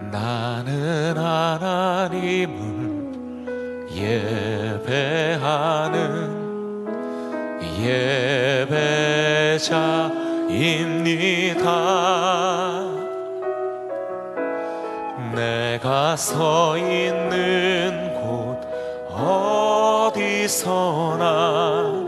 나는 하나님을 예배하는 예배자입니다. 내가 서 있는 곳 어디서나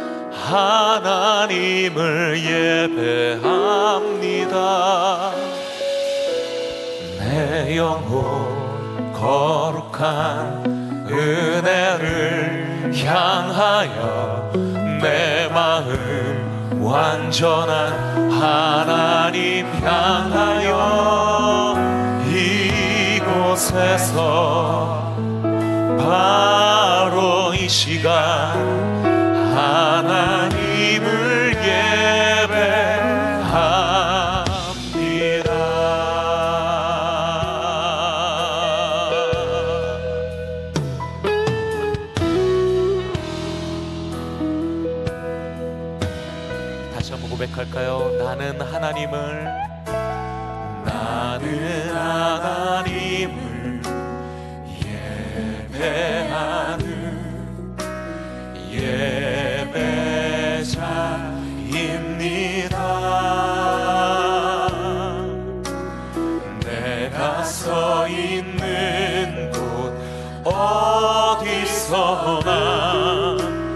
하나님을 예배합니다. 내 영혼 거룩한 은혜를 향하여 내 마음 완전한 하나님 향하여 이곳에서 바로 이 시간 하나님을 예배합니다. 다시 한번 고백할까요? 나는 하나님을 예배하는 예배자입니다. 내가 서 있는 곳 어디서나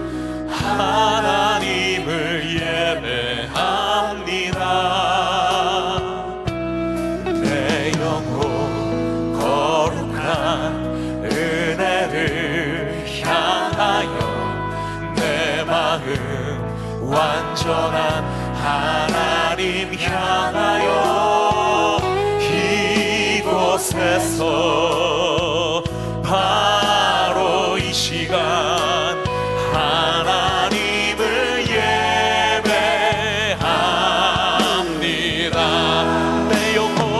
하나님을 예배합니다. 내 영혼 거룩한 은혜를 향하여 내 마음 완전한 하나님 향하여 이곳에서 바로 이 시간 하나님을 예배합니다. 내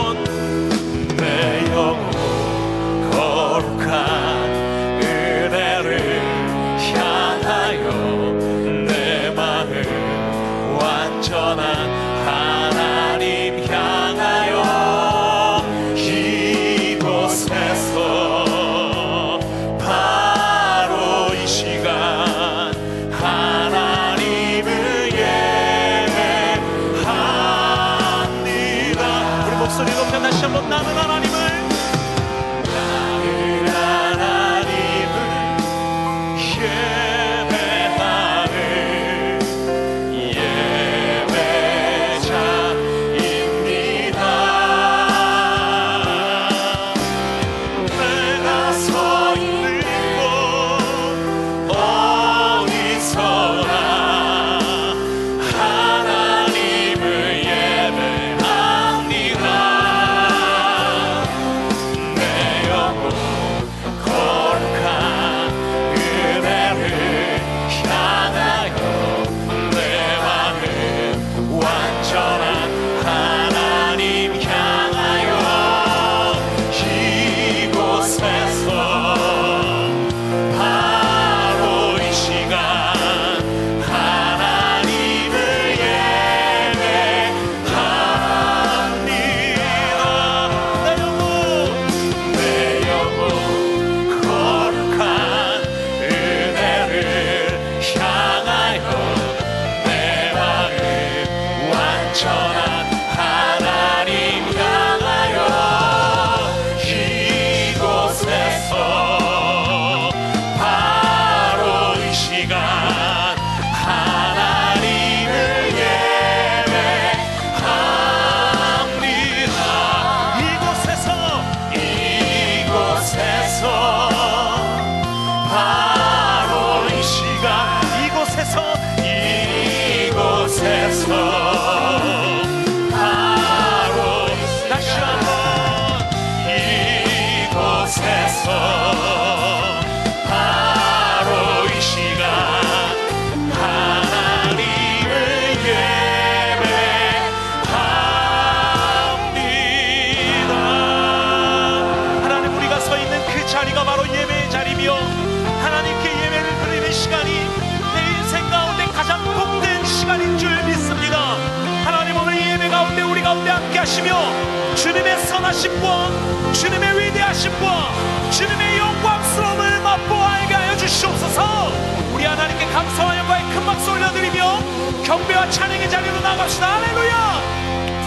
영혼 거룩한 은혜를 향하여 내 마음 완전한 하나님 향하여 이곳에서 바로 이 시간 하나님을 예배합니다. 우리 목소리 높여 다시 한번 나는 하나님을 가운데 함께 하시며 주님의 선하심과 주님의 위대하심과 주님의 영광스러움을 맛보아 알게 하여 주시옵소서. 우리 하나님께 감사와 영광의 큰 박수 올려드리며 경배와 찬양의 자리로 나갑시다. 할렐루야.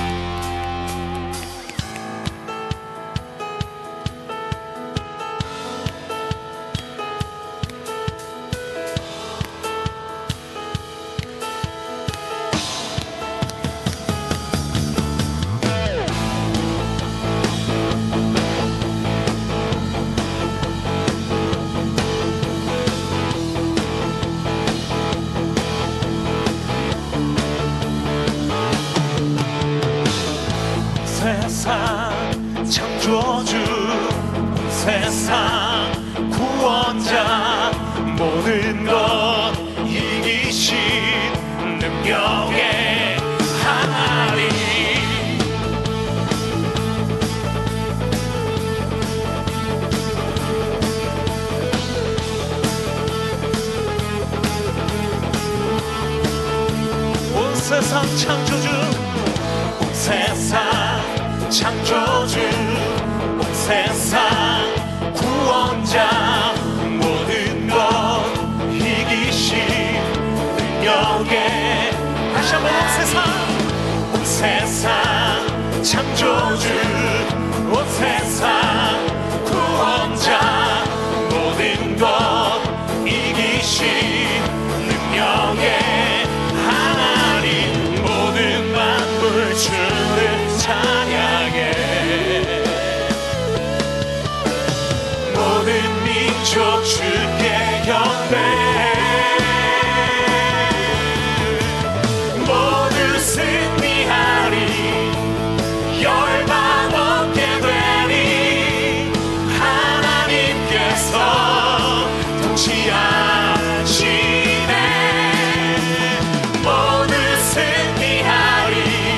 창조주 세상 구원자 모든 것 이기신 능력의 하나님 온 세상 창조주 온 세상 창조주 온 세상 구원자 모든 것 이기신 능력의 다시 한번 온 세상 창조주 온 세상 구원자 모든 것 이기신 능력의 하나님 모든 만물 주를 찬양해 모든 민족 주께 경배해 모두 승리하리 열방 얻게 되리 하나님께서 통치하시네 모두 승리하리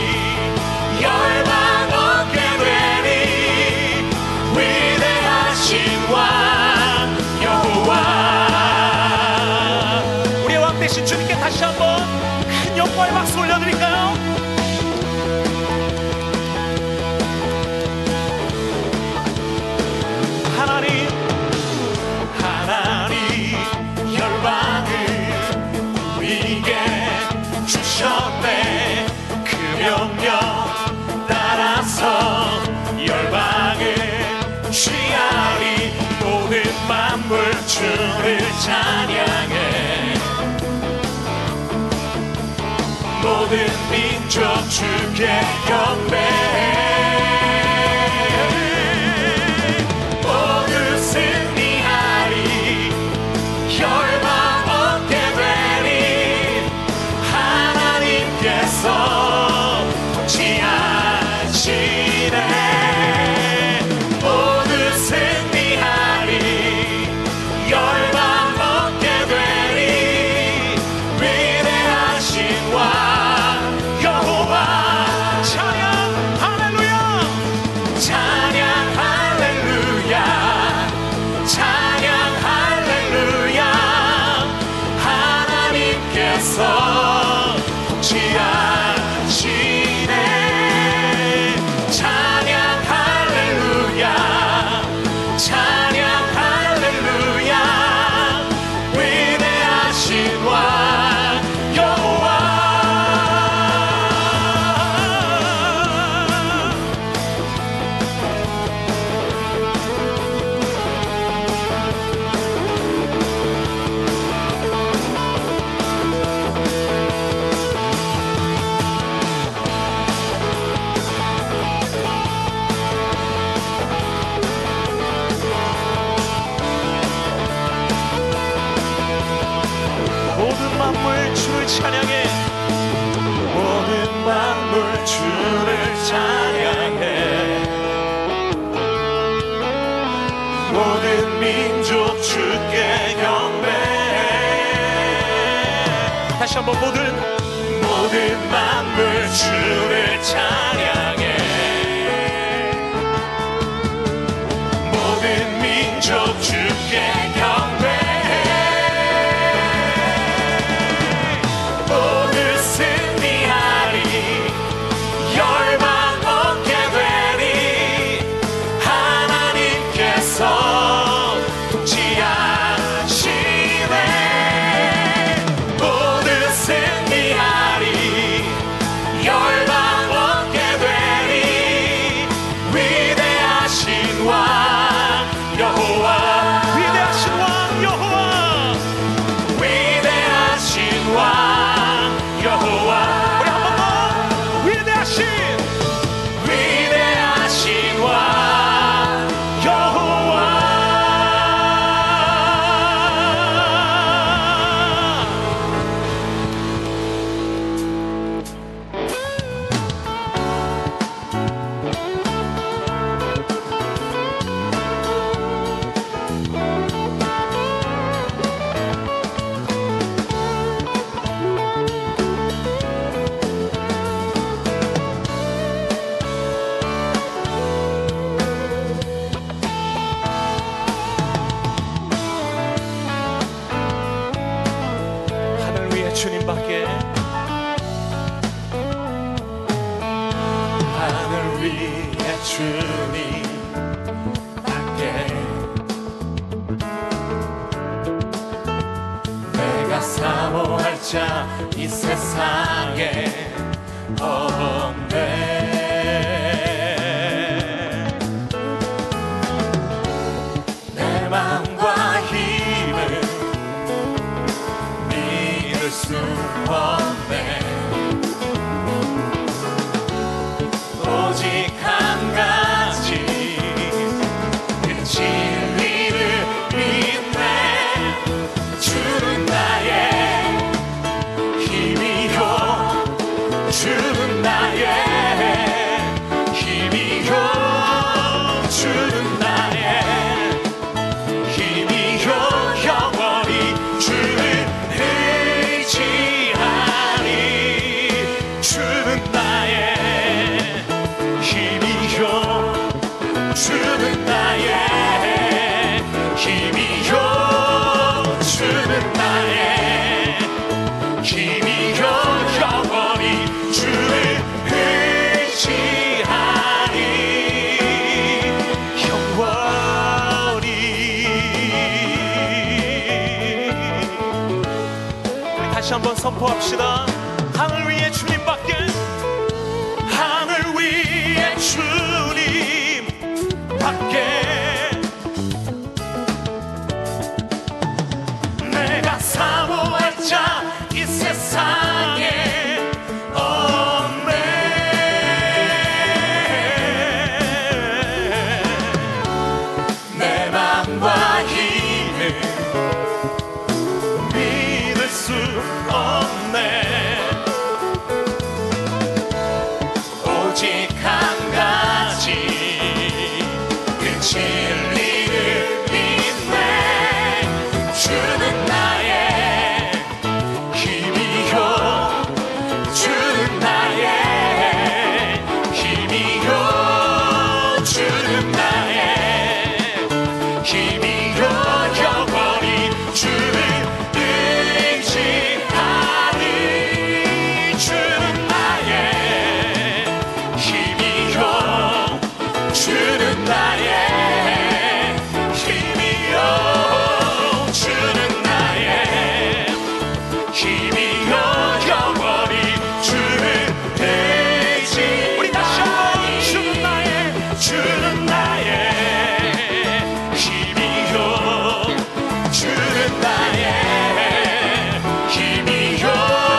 열방 얻게 되리 위대하신 왕 여호와 우리의 왕 되신 주님께 다시 한번 큰 영광의 박수 올려드릴까요? 하나님 열방을 우리에게 주셨네 그 명령 따라서 열방을 취하리 모든 만물 주를 찬양해 모든 민족 주께 경배해 모두 승리하리 열방 얻게 되리 하나님께서 통치하시네 모두 승리하리 열방 얻게 되리 위대하신 왕 여호와 찬양 할렐루야 찬양 할렐루야 찬양 할렐루야 하나님께서 통치하시네 찬양 할렐루야 찬양 할렐루야 위대하신 왕 여호와 모든 만물 주를 찬양해 모든 만물 주를 찬양해 모든 민족 주께 경배해 다시 한번 모든 만물 주를 찬양해 모든 민족 주께 경배해 모두 승리하리 열방 얻게 되리 위해 주님 밖에 내가 사모할 자 이 세상에 없네. 내 맘과 힘을 믿을 수 없네. 오직 한 가지 그 진리를 믿네. 주는 나의 힘이요 주는 나의 힘이요 주는 나의 힘이요 영원히 주를 의지하리. 주는 나의 힘이요 주는 나의 힘이요 주는 나의 힘이요 영원히 주를 의지하리. 영원히. 우리 다시 한번 선포합시다. 하늘 위에 주님밖에, 하늘 위에 주님밖에 내가 사모할 자 이 세상에 없네. 내 맘과 힘을 믿을 수 없네. 오직 한 가지 그 진리를 믿네. 주는 나의 힘이요 주는 나의 힘이요 주는 나의 힘이요 영원히 주를 의지하리. 주는 나의 힘이요 주는 나의 힘이요 주는 나의 힘이요 영원히 주를 의지. 우리 다시 한번 주는 나의 힘이요 주는 나의 힘이요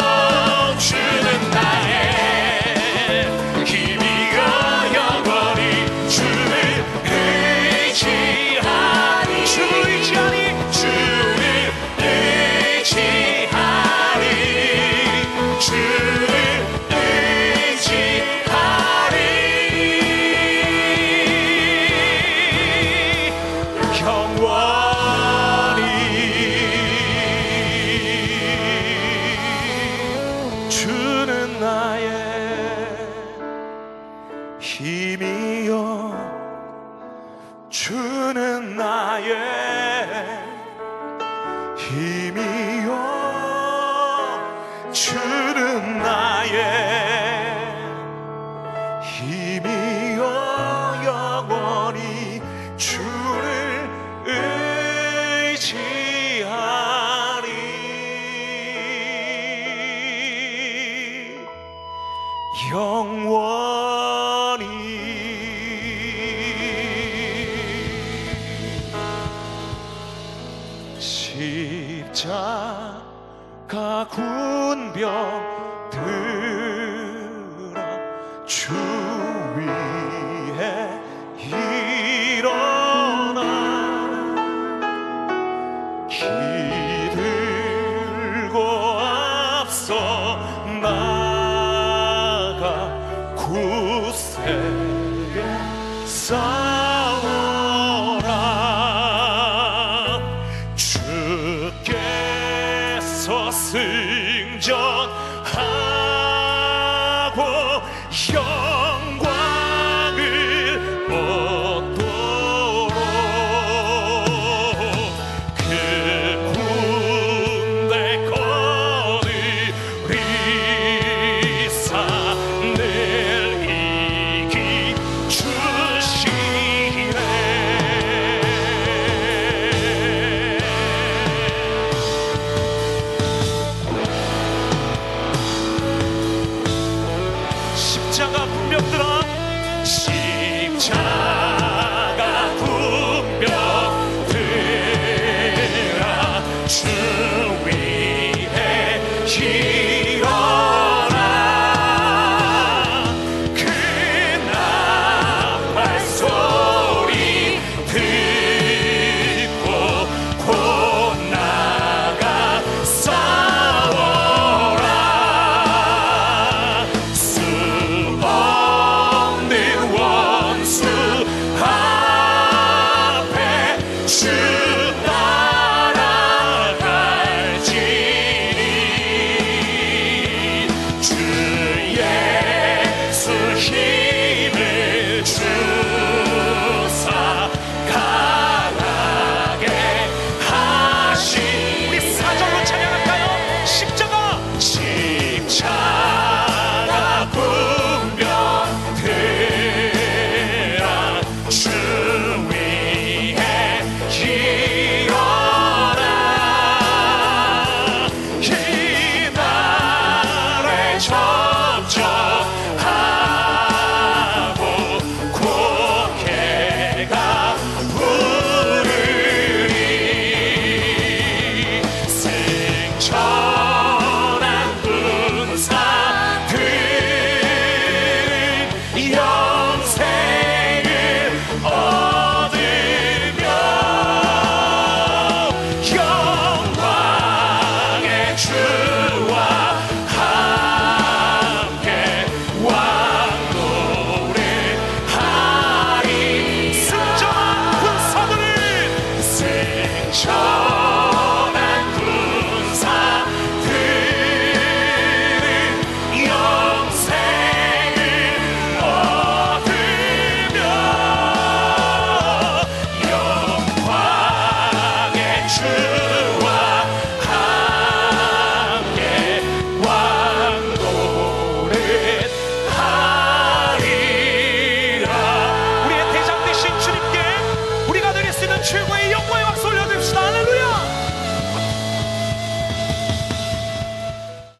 주는 나의 힘이요 영원히 주를 의지하리. 주를 의지하리. 주를 의지하리. 주를 의지하리. 영원히. 주는 나의 힘이요 주는 나의 힘이요 주는 나의 힘이요 영원히 주를 의지하리. 영원히. 십자가 군병 들어 주 위에 일어나 기들고 앞서 나가 구세에